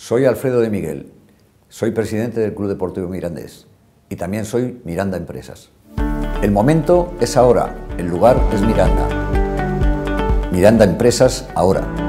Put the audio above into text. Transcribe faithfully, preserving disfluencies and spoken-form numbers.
Soy Alfredo de Miguel, soy presidente del Club Deportivo Mirandés y también soy Miranda Empresas. El momento es ahora, el lugar es Miranda. Miranda Empresas ahora.